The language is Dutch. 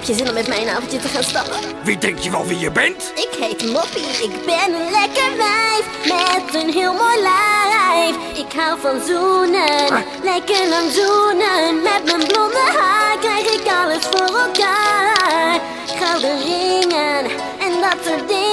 je zin om met mij een avondje te gaan stappen? Wie denk je wel wie je bent? Ik heet Moppie, ik ben een lekker wijf met een heel mooi lijf. Ik hou van zoenen, lekker lang zoenen. Met mijn blonde haar krijg ik alles voor elkaar. Gouden ringen en dat soort dingen.